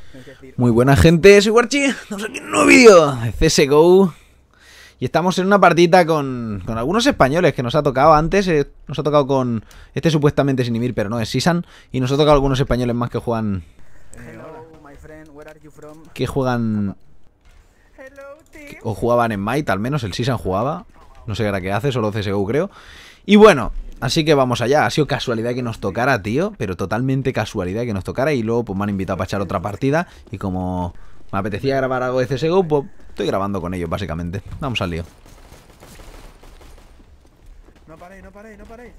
Muy buena gente, soy Warchi. Estamos aquí en un nuevo vídeo de CSGO. Y estamos en una partida con algunos españoles que nos ha tocado antes. Nos ha tocado con este supuestamente Sinimir, pero no, es Sisan. Y nos ha tocado algunos españoles más que juegan... Que juegan... o jugaban en Might, al menos el Sisan jugaba. No sé ahora qué hace, solo CSGO creo. Y bueno, así que vamos allá. Ha sido casualidad que nos tocara, tío. Pero totalmente casualidad que nos tocara. Y luego pues me han invitado para echar otra partida. Y como me apetecía grabar algo de CSGO, pues estoy grabando con ellos, básicamente. Vamos al lío. No paréis, no paréis, no paréis.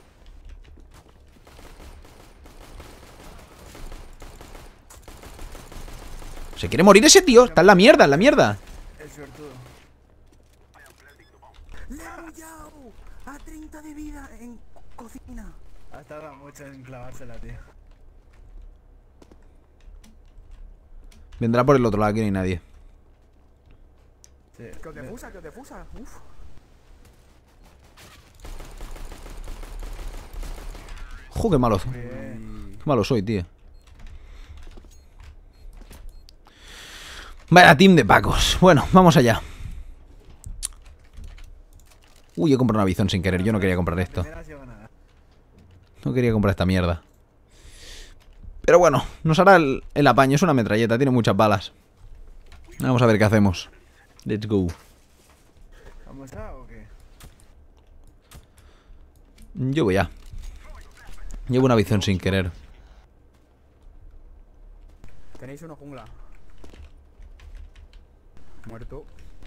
¿Se quiere morir ese tío? Está en la mierda, en la mierda. El suertudo. ¡Le he pillado! A 30 de vida en cocina. Ha tardado mucho en clavársela, tío. Vendrá por el otro lado, aquí no hay nadie. Sí. Que os defusa, que os defusa. Uf. ¡Jo, qué malo! Bien. Qué malo soy, tío. Vaya team de pacos. Bueno, vamos allá. Uy, he comprado una Bizón sin querer. Yo no quería comprar esto. Primera ha sido ganada. No quería comprar esta mierda. Pero bueno, nos hará el apaño. Es una metralleta, tiene muchas balas. Vamos a ver qué hacemos. Let's go. ¿Vamos a o qué? Yo voy a. Llevo una Bizón sin querer. Tenéis uno jungla. Muerto.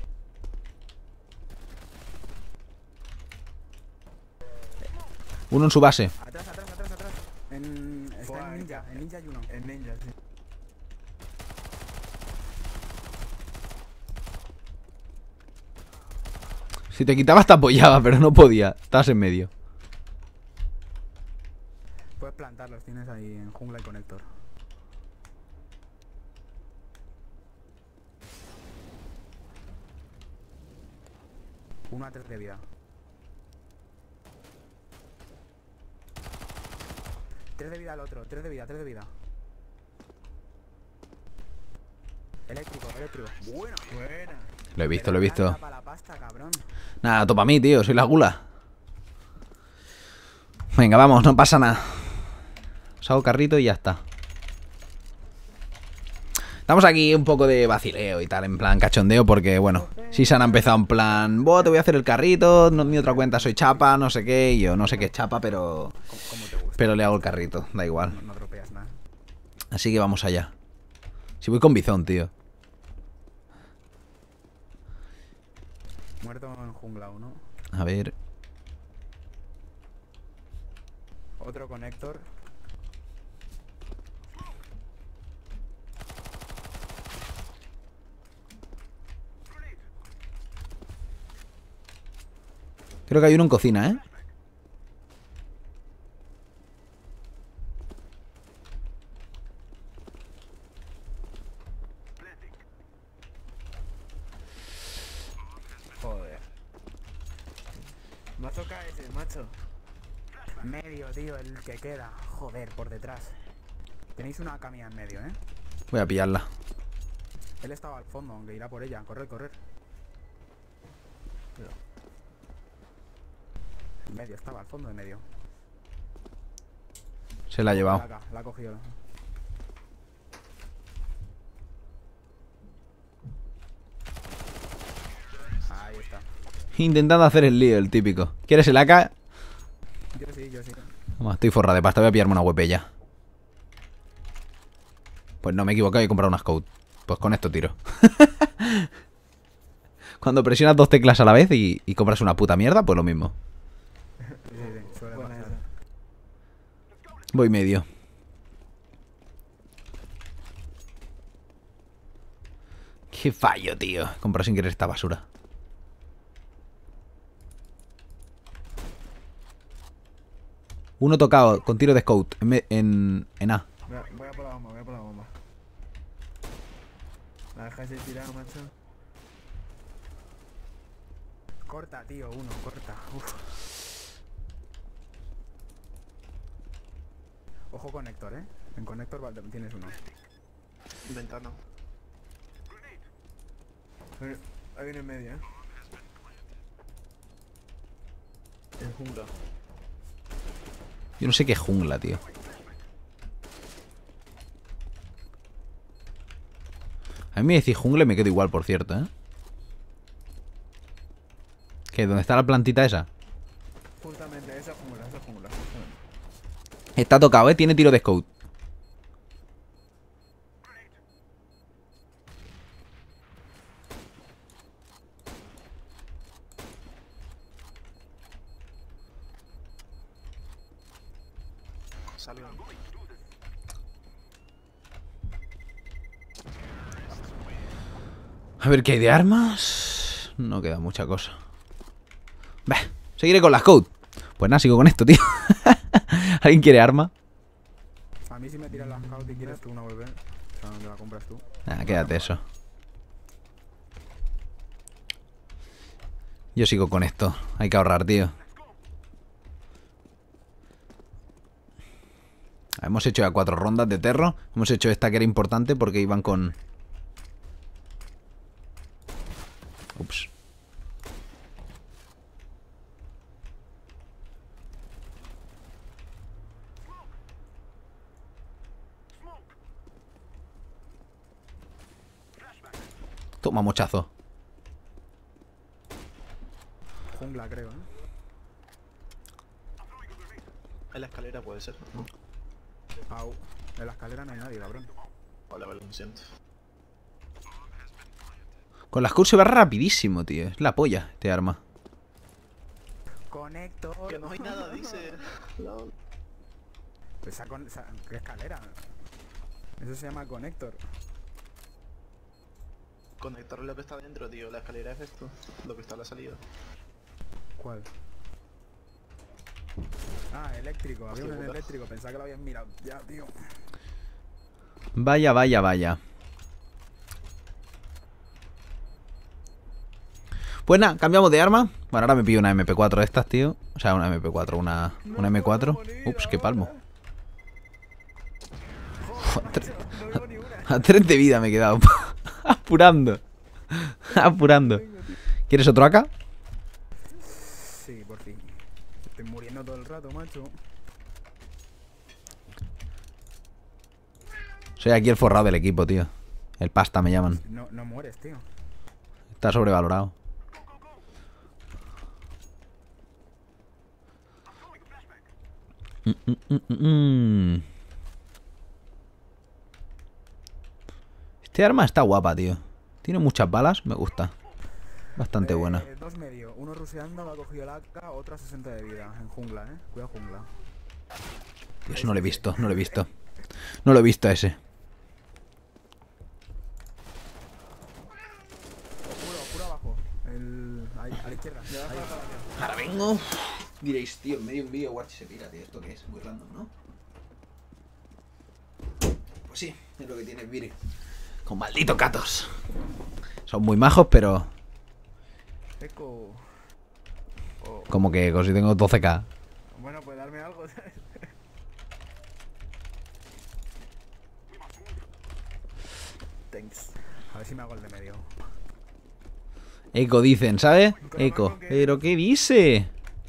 Uno en su base. Atrás, atrás, atrás, atrás. Está en ninja, en ninja hay uno. En ninja, sí. Si te quitabas te apoyaba, pero no podía. Estabas en medio. Puedes plantarlos, tienes ahí en jungla y conector. Uno a 3 de vida. 3 de vida al otro, 3 de vida, 3 de vida. Eléctrico, eléctrico. Buena, buena. Lo he visto, lo he visto. Para la pasta, cabrón. Nada, topa a mí, tío. Soy la gula. Venga, vamos, no pasa nada. Os hago carrito y ya está. Estamos aquí un poco de vacileo y tal, en plan cachondeo, porque, bueno, Sisan ha empezado en plan, te voy a hacer el carrito, no, mi otra cuenta soy chapa, no sé qué, y yo no sé qué es chapa, pero... ¿Cómo te gusta? Pero le hago el carrito, da igual. No dropeas nada. Así que vamos allá. Si voy con Bizón, tío. Muerto en jungla uno. A ver... Otro conector. Creo que hay uno en cocina, ¿eh? Joder. Mazo KS, macho. Medio, tío, el que queda. Joder, por detrás. Tenéis una camilla en medio, ¿eh? Voy a pillarla. Él estaba al fondo, aunque irá por ella. Correr, correr. En medio, estaba al fondo de medio. Se la ha llevado. La ha cogido. Ahí está. Intentando hacer el lío, el típico. ¿Quieres el AK? Yo sí, yo sí. Vamos, estoy forra de pasta, voy a pillarme una huepella. Pues no, me he equivocado y he comprado una scout. Pues con esto tiro. Cuando presionas dos teclas a la vez y compras una puta mierda, pues lo mismo. Sí, sí, suele pasar. Voy medio. Qué fallo, tío. He comprado sin querer esta basura. Uno tocado con tiro de scout en A. Voy a por la bomba, voy a por la bomba. La dejáis de tirar, macho. Corta, tío, uno, corta. Uf. Ojo conector, En conector tienes uno. Ventana. Ahí viene en medio, En jungla. Yo no sé qué jungla, tío. A mí me decís jungla y me quedo igual, por cierto, ¿eh? ¿Qué? ¿Dónde está la plantita esa? Justamente, esa jungla, justamente. Está tocado, ¿eh? Tiene tiro de scout. Salió. A ver, ¿qué hay de armas? No queda mucha cosa. Bah, seguiré con la scout. Pues nada, sigo con esto, tío. ¿Alguien quiere arma? A mí si me tiras la scout y quieres tú una volver, o sea, ¿dónde la compras tú? Ah, quédate eso. Yo sigo con esto. Hay que ahorrar, tío. Hemos hecho ya 4 rondas de terro. Hemos hecho esta que era importante porque iban con... Ups. Toma, mochazo. Jungla, creo, ¿eh? En la escalera puede ser. Au. En la escalera no hay nadie, cabrón. Vale, vale, lo siento. Con la scout se va rapidísimo, tío. Es la polla, este arma. Conector. Que no hay nada, dice. Lol. ¿Qué escalera? Eso se llama conector. Conector es lo que está dentro, tío. La escalera es esto. Lo que está a la salida. ¿Cuál? Ah, eléctrico. Había Hostia, uno en puta. eléctrico. Pensaba que lo habían mirado. Ya, tío. Vaya, vaya, vaya. Pues nada, cambiamos de arma. Bueno, ahora me pillo una MP4 de estas, tío. O sea, una MP4, una M4. Ups, qué palmo. A 3 de vida me he quedado. Apurando. Apurando. ¿Quieres otro acá? Sí, por fin. Estoy muriendo todo el rato, macho. Soy aquí el forrado del equipo, tío. El pasta me llaman. No mueres, tío. Está sobrevalorado. Este arma está guapa, tío. Tiene muchas balas, me gusta. Bastante buena. 2 medio. Uno ruseando, me ha cogido el AK, otro a 60 de vida. En jungla, Cuidado jungla. Dios, no lo he visto, no lo he visto. No lo he visto a ese. Oscuro abajo. Ahí, a la izquierda. Ahí. Ahora vengo. Diréis, tío, en medio de un vídeo Watch se tira, tío. ¿Esto qué es? Muy random, ¿no? Pues sí, es lo que tiene Viri. Con maldito Katos. Son muy majos, pero... Eco. Oh. Como que si tengo 12k. Bueno, pues darme algo, ¿sabes? Thanks. A ver si me hago el de medio. Eco dicen, ¿sabes? Eco. ¿Pero qué dice?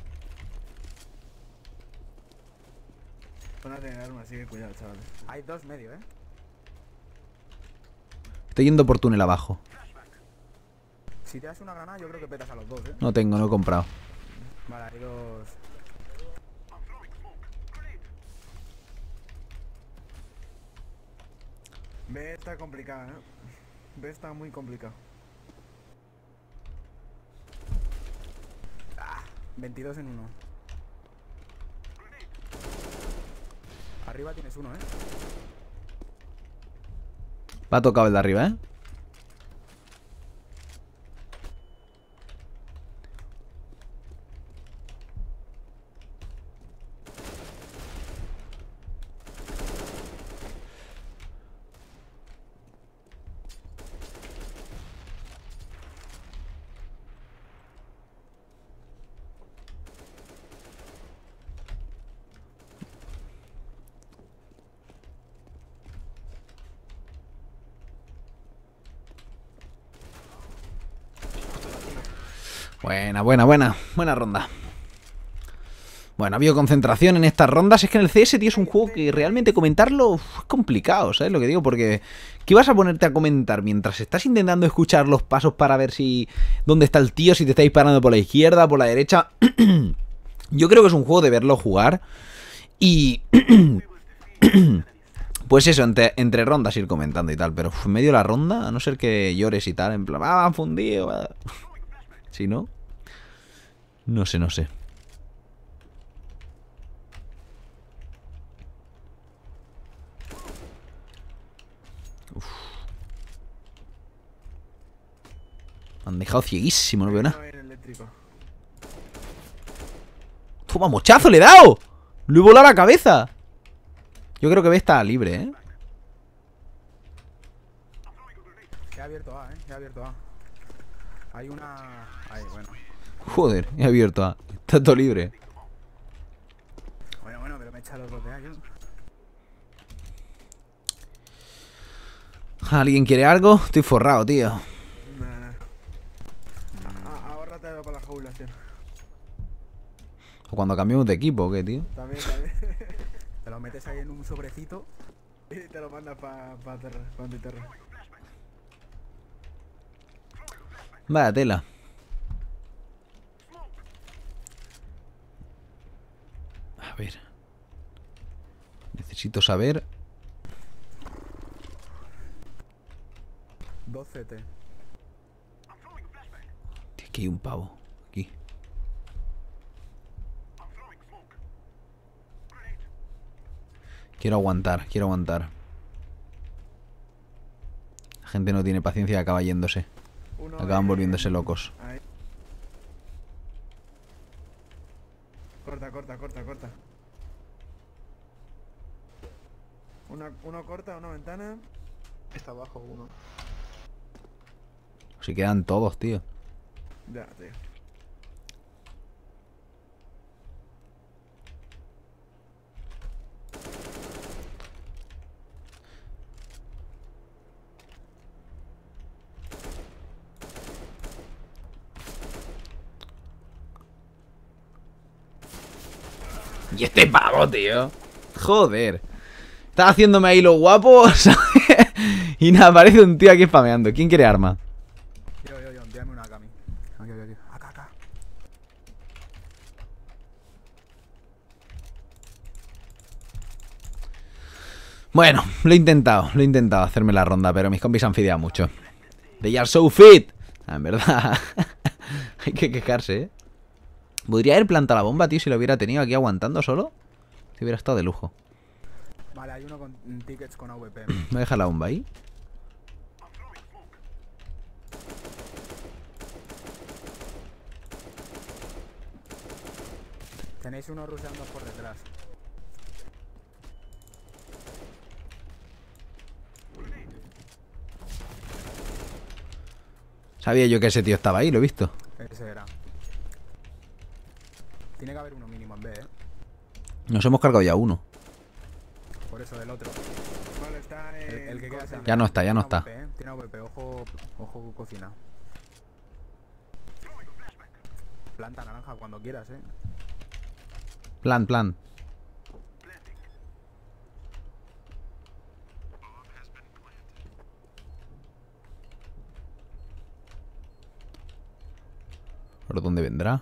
Van a tener arma, así que cuidado, chavales. Hay 2 medio, Estoy yendo por túnel abajo. Si te das una granada, yo creo que petas a los dos, No tengo, no he comprado. Vale, hay 2. B está complicada, B está muy complicado. 22 en 1. Arriba tienes uno, Va tocado el de arriba, ¿eh? Buena ronda. Bueno, ha habido concentración en estas rondas. Es que en el CS, tío, es un juego que realmente comentarlo es complicado, ¿sabes lo que digo? Porque ¿qué vas a ponerte a comentar mientras estás intentando escuchar los pasos para ver si dónde está el tío, si te está disparando por la izquierda, por la derecha? Yo creo que es un juego de verlo jugar y... Pues eso, entre rondas ir comentando y tal. Pero en medio de la ronda, a no ser que llores y tal, en plan, han fundido. Si no... No sé. Uf. Me han dejado cieguísimo, no veo nada. ¡Toma, mochazo le he dado! ¡Le he volado la cabeza! Yo creo que B está libre, ¿eh? He abierto A, he abierto A. Hay una... Ahí, bueno. Joder, he abierto A. Está todo libre. Bueno, pero me echa los dos de A, yo. ¿Alguien quiere algo? Estoy forrado, tío. Nah. Ahórrate para la jubilación. ¿O cuando cambiamos de equipo o qué, tío? También. Te lo metes ahí en un sobrecito. Y te lo mandas para Antiterra. Vaya tela. A ver. Necesito saber. 2 CT. Tío, aquí hay un pavo. Aquí. Quiero aguantar. La gente no tiene paciencia y acaba yéndose. Acaban volviéndose locos. Ahí. Corta. Uno corta, una ventana. Está abajo uno. Se quedan todos, tío. Ya, tío. Y este pavo, tío. Joder. Está haciéndome ahí lo guapo, ¿sabes? Y nada, aparece un tío aquí spameando. ¿Quién quiere arma? Yo, envíame una Kami. Aquí. Acá. Bueno, lo he intentado hacerme la ronda, pero mis compis han fideado mucho. They are so fit. En verdad. Hay que quejarse, ¿eh? Podría haber plantado la bomba, tío, si lo hubiera tenido aquí aguantando solo. Si hubiera estado de lujo. Vale, hay uno con tickets con AVP. Voy a dejar la bomba ahí. Tenéis uno rusheando por detrás. Sabía yo que ese tío estaba ahí, lo he visto. Ese era. Tiene que haber uno mínimo en B, Nos hemos cargado ya uno. Por eso del otro. Vale, está El que queda Ya no está. Tiene AVP, ojo cocina. Planta naranja cuando quieras, Plan. ¿Por dónde vendrá?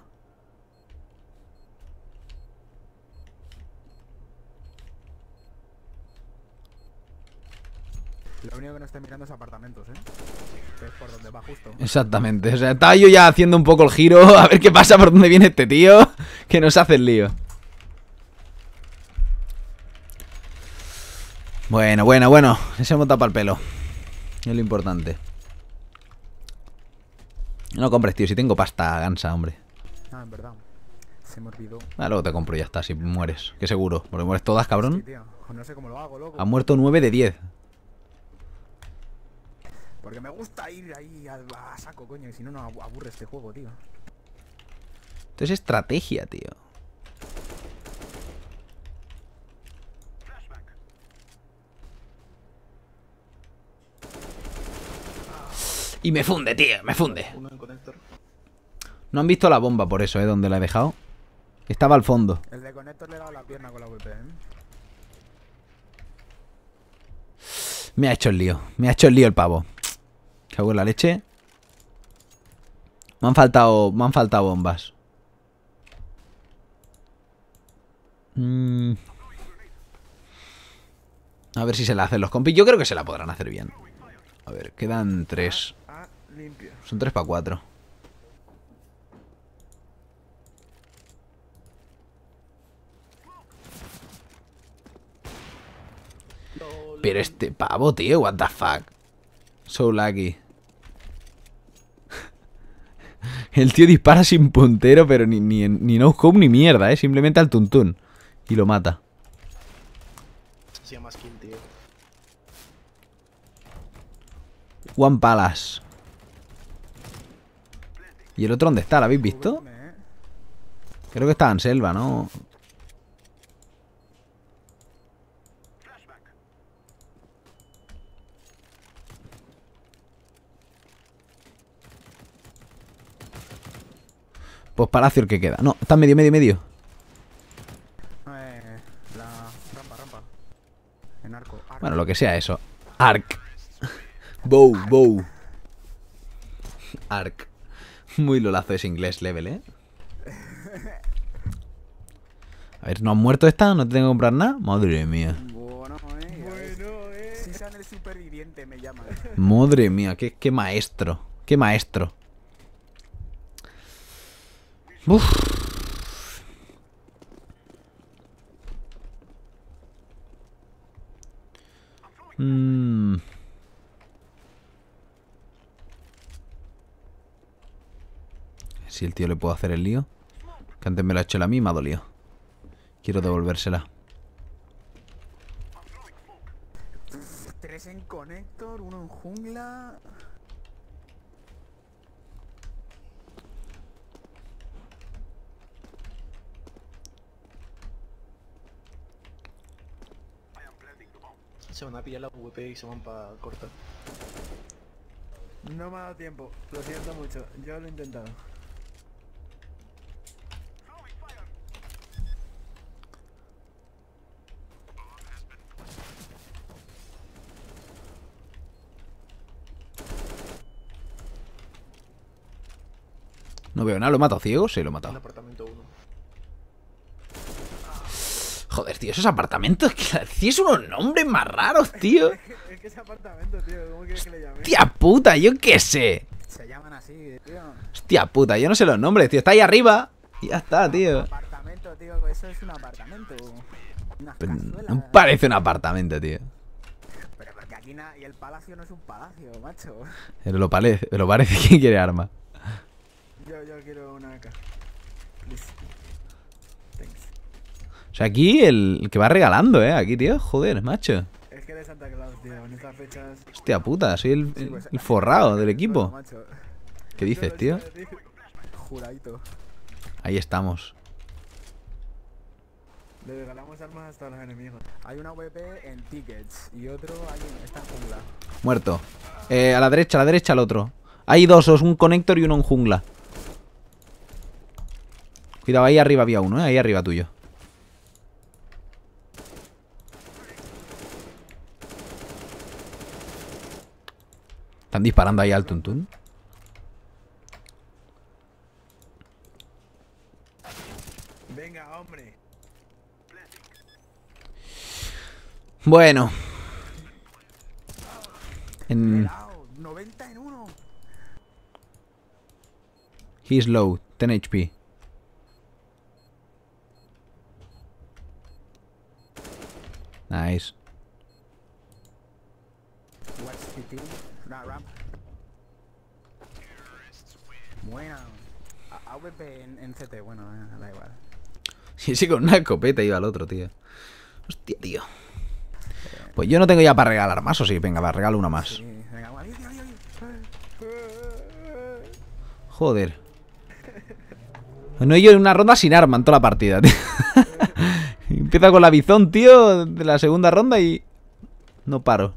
Lo único que no estoy mirando es apartamentos, que es por donde va justo. Exactamente, o sea, estaba yo ya haciendo un poco el giro. A ver qué pasa, por dónde viene este tío. Que nos hace el lío. Bueno. Ese hemos tapado el pelo. Es lo importante. No compres, tío, si tengo pasta gansa, hombre. Ah, en verdad. Se me olvidó. Ah, luego te compro y ya está, si mueres. Que seguro, porque mueres todas, cabrón. Sí, tío. No sé cómo lo hago, loco. Han muerto 9 de 10. Porque me gusta ir ahí a saco, coño. Y si no, no aburre este juego, tío. Esto es estrategia, tío. Y me funde, tío, me funde. Uno en conector. No han visto la bomba por eso, donde la he dejado. Estaba al fondo. El de Connector le he dado la pierna con la VP, Me ha hecho el lío. Me ha hecho el lío el pavo. Cago en la leche. Me han faltado bombas. A ver si se la hacen los compis. Yo creo que se la podrán hacer bien. A ver, quedan 3. Ah, limpio. Son 3 para 4. Pero este pavo, tío, what the fuck. So lucky. El tío dispara sin puntero, pero ni no scope ni mierda, simplemente al tuntún. Y lo mata. Se llama skill, tío. One Palace. ¿Y el otro dónde está? ¿Lo habéis visto? Creo que estaba en selva, ¿no? Pues Palacio el que queda. No, está en medio. La rampa. En arco. Bueno, lo que sea eso. Arc. Bow. Arc. Muy lolazo ese inglés level, ¿eh? A ver, ¿no han muerto esta? ¿No te tengo que comprar nada? Madre mía. Bueno, Si sean el superviviente me llaman. Madre mía, qué maestro. Qué maestro. Uf. Si el tío le puedo hacer el lío. Que antes me lo ha hecho él a mí y me ha dolido. Quiero devolvérsela. 3 en Connector, 1 en jungla. Se van a pillar la VP y se van para cortar. No me ha dado tiempo. Lo siento mucho. Yo lo he intentado. No veo nada, ¿lo he matado ciego? Sí, lo he En matado. apartamento 1. Joder, tío, esos apartamentos que decís unos nombres más raros, tío. Es que ese apartamento, tío. ¿Cómo quieres que le llame? Hostia puta, yo qué sé. Se llaman así, tío. Hostia puta, yo no sé los nombres, tío. Está ahí arriba. Y ya está, tío. Apartamento, tío. Eso es un apartamento. Unas cazuelas. No parece un apartamento, tío. Pero porque aquí y el palacio no es un palacio, macho. Pero lo parece. ¿Quién quiere arma? Yo quiero una AK. Please. Thanks. O sea, aquí el que va regalando, aquí, tío. Joder, macho. Es que eres Santa Claus, tío. En estas fechas. Hostia puta, soy el forrado del equipo. Macho. ¿Qué dices, tío? Juradito. Ahí estamos. Le regalamos armas hasta a los enemigos. Hay una VP en tickets y otro está en jungla. Muerto. A la derecha el otro. Hay dos, un conector y uno en jungla. Cuidado, ahí arriba había uno, ahí arriba tuyo. Están disparando ahí al tuntún. Venga, hombre. Bueno. 90 en 1. He's low, 10 HP. Nice. What's hitting? Una ramp. Buena. AWP en CT, bueno, da igual. Sí, sí, con una escopeta iba al otro, tío. Hostia, tío. Pues yo no tengo ya para regalar más, o sí, venga, va, regalo una más. Sí, venga, Joder. No he ido en una ronda sin arma en toda la partida, tío. Empieza con la bizón, tío, de la segunda ronda y... no paro.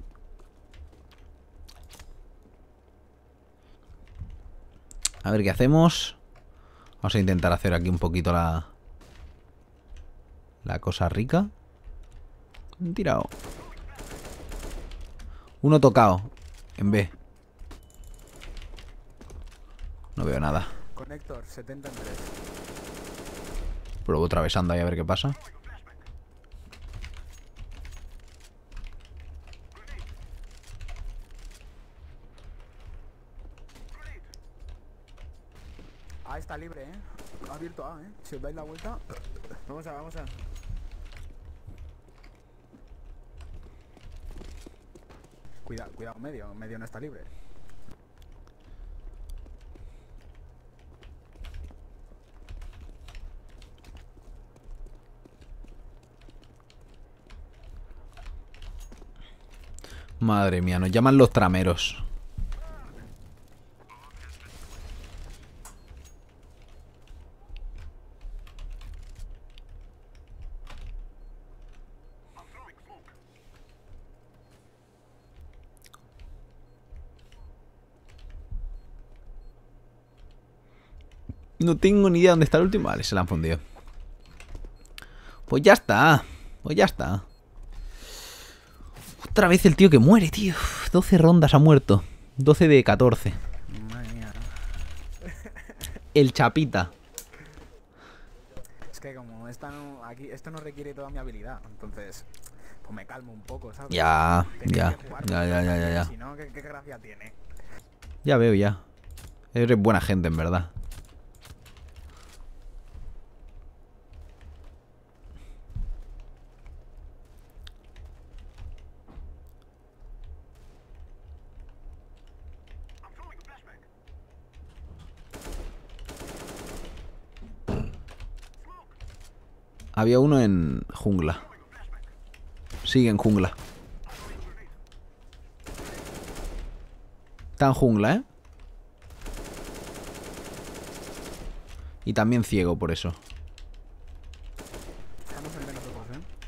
A ver qué hacemos. Vamos a intentar hacer aquí un poquito la cosa rica. Han tirado. Uno tocado. En B. No veo nada. Conector, 70 en 3. Pruebo atravesando ahí a ver qué pasa. A está libre, Ha abierto A, Si os dais la vuelta. Vamos a. Cuidado, medio no está libre. Madre mía, nos llaman los trameros. No tengo ni idea dónde está el último. Vale, se la han fundido. Pues ya está. Otra vez el tío que muere, tío. 12 rondas ha muerto. 12 de 14. Madre mía. El chapita. Es que como esto no requiere toda mi habilidad, entonces pues me calmo un poco, ¿sabes? Ya. Si no, ¿qué gracia tiene? Ya veo, ya. Eres buena gente, en verdad. Había uno en jungla. Sigue en jungla. Está en jungla, Y también ciego por eso. Estamos en menos ojos,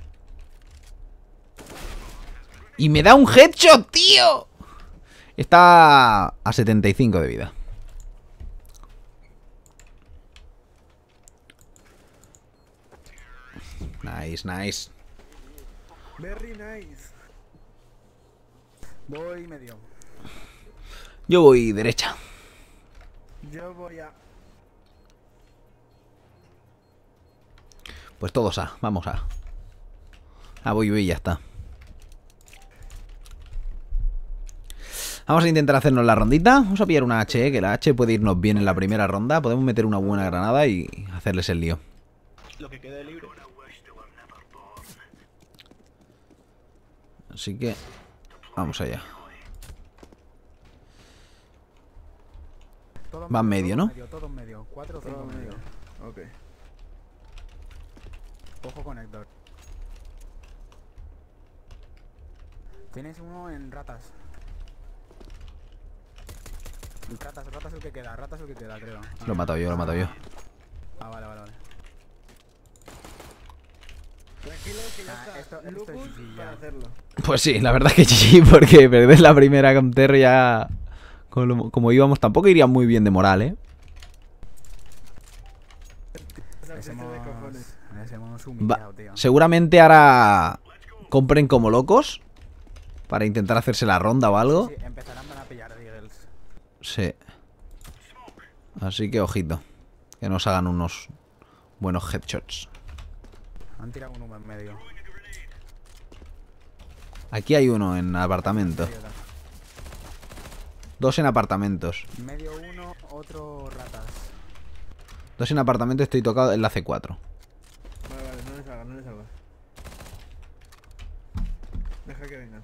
¡Y me da un headshot, tío! Está a 75 de vida. Nice. Very nice. Voy medio. Yo voy derecha. Yo voy a. Pues todos A, vamos A. Voy y ya está. Vamos a intentar hacernos la rondita. Vamos a pillar una H, que la H puede irnos bien en la primera ronda. Podemos meter una buena granada y hacerles el lío. Lo que quede libre. Así que vamos allá. Va en medio, ¿no? Todo en medio. 4 o 5 en medio. Ok. Ojo conector. Tienes uno en ratas. Ratas el que queda, creo. Lo he matado yo. Vale. Tranquilo que ya está. Esto Lucas es GG ya. para hacerlo. Pues sí, la verdad que GG, porque perder la primera con Terry ya... Como íbamos, tampoco iría muy bien de moral, Les hemos humillado, tío. Seguramente ahora compren como locos para intentar hacerse la ronda o algo. Sí, empezarán a pillar Deagles. Sí. Así que ojito. Que nos hagan unos buenos headshots. Han tirado un humo en medio. Aquí hay uno en apartamento. Dos en apartamentos. Medio uno, otro ratas. Dos en apartamento, estoy tocado en la C4. Vale, no les salgas. Deja que vengan.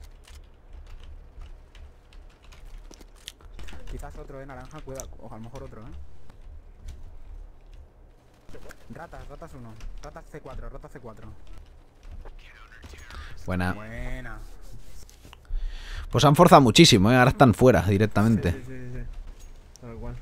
Quizás otro naranja, cuidado. O a lo mejor otro, Ratas uno. Ratas C4. Buena. Buena. Pues han forzado muchísimo, Ahora están fuera directamente. Sí. Tal cual.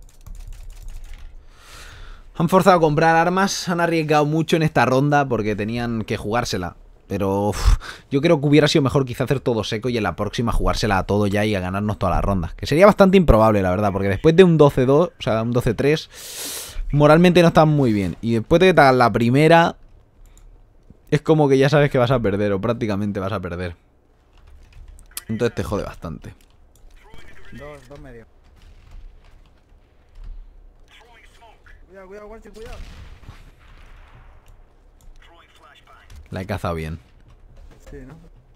Han forzado a comprar armas, han arriesgado mucho en esta ronda porque tenían que jugársela. Pero yo creo que hubiera sido mejor quizá hacer todo seco y en la próxima jugársela a todo ya y a ganarnos todas las rondas. Que sería bastante improbable, la verdad, porque después de un 12-2, o sea, un 12-3, moralmente no estás muy bien. Y después de que te hagas la primera, es como que ya sabes que vas a perder, o prácticamente vas a perder. Entonces te jode bastante. Dos medio. Cuidado, cuidado, guacho, cuidado. La he cazado bien. Sí, ¿no?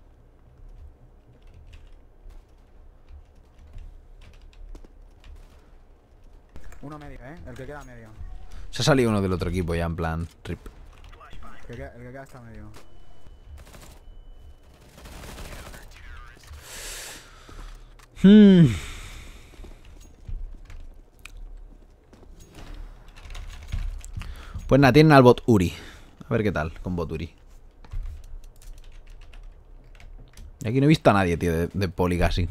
Uno medio, el que queda medio. Se ha salido uno del otro equipo ya en plan rip. El que queda está medio. Pues nada, tienen al bot Uri. A ver qué tal con bot Uri. Y aquí no he visto a nadie, tío, de poli casi.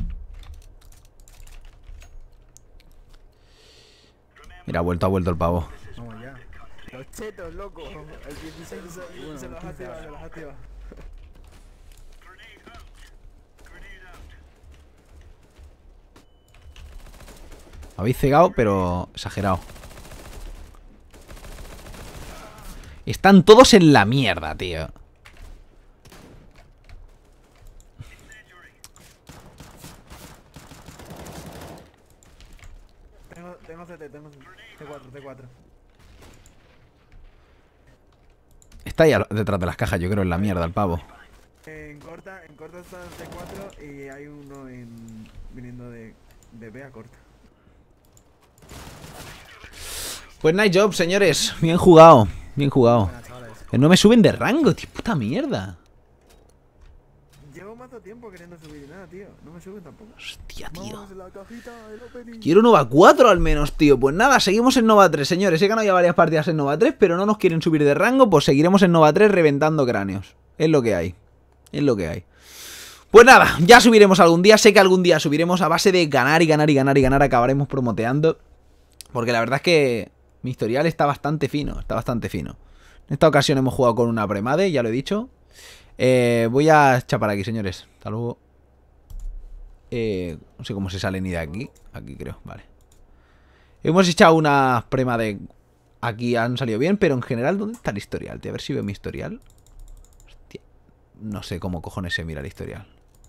Mira, ha vuelto el pavo. Vamos ya. Los chetos, loco. El 16 se los activa, se los activa. Habéis cegado, pero exagerado. Están todos en la mierda, tío. Tengo CT, tengo C4. Está ahí detrás de las cajas, yo creo, en la mierda, el pavo. En corta está el C4 y hay uno viniendo de B a corta. Pues nice job, señores. Bien jugado. Bien jugado. Buena, chavales. No me suben de rango, tío. Puta mierda. Llevo más tiempo queriendo subir y nada, tío. No me suben tampoco. Hostia, tío. Vamos, la cajita, el opening. Quiero Nova 4 al menos, tío. Pues nada, seguimos en Nova 3, señores. He ganado ya varias partidas en Nova 3, pero no nos quieren subir de rango. Pues seguiremos en Nova 3 reventando cráneos. Es lo que hay. Es lo que hay. Pues nada, ya subiremos algún día. Sé que algún día subiremos a base de ganar y ganar y ganar y ganar. Acabaremos promoteando. Porque la verdad es que mi historial está bastante fino. Está bastante fino. En esta ocasión hemos jugado con una premade, ya lo he dicho. Voy a chapar aquí, señores. Hasta luego. No sé cómo se sale ni de aquí. Aquí creo, vale. Hemos echado una premade. Aquí han salido bien, pero en general, ¿dónde está el historial, tío? A ver si veo mi historial. Hostia. No sé cómo cojones se mira el historial.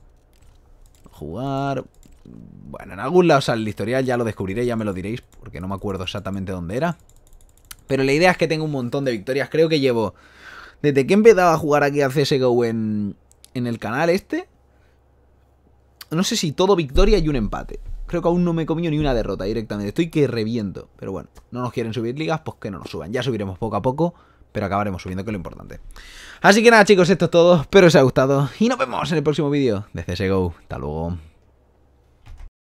Jugar. Bueno, en algún lado sale el historial, ya lo descubriré, ya me lo diréis, porque no me acuerdo exactamente dónde era. Pero la idea es que tengo un montón de victorias. Creo que llevo... Desde que he empezado a jugar aquí a CSGO en el canal este, no sé si todo victoria y un empate. Creo que aún no me he comido ni una derrota directamente. Estoy que reviento. Pero bueno, no nos quieren subir ligas, pues que no nos suban. Ya subiremos poco a poco, pero acabaremos subiendo, que es lo importante. Así que nada, chicos, esto es todo. Espero que os haya gustado y nos vemos en el próximo vídeo de CSGO. Hasta luego.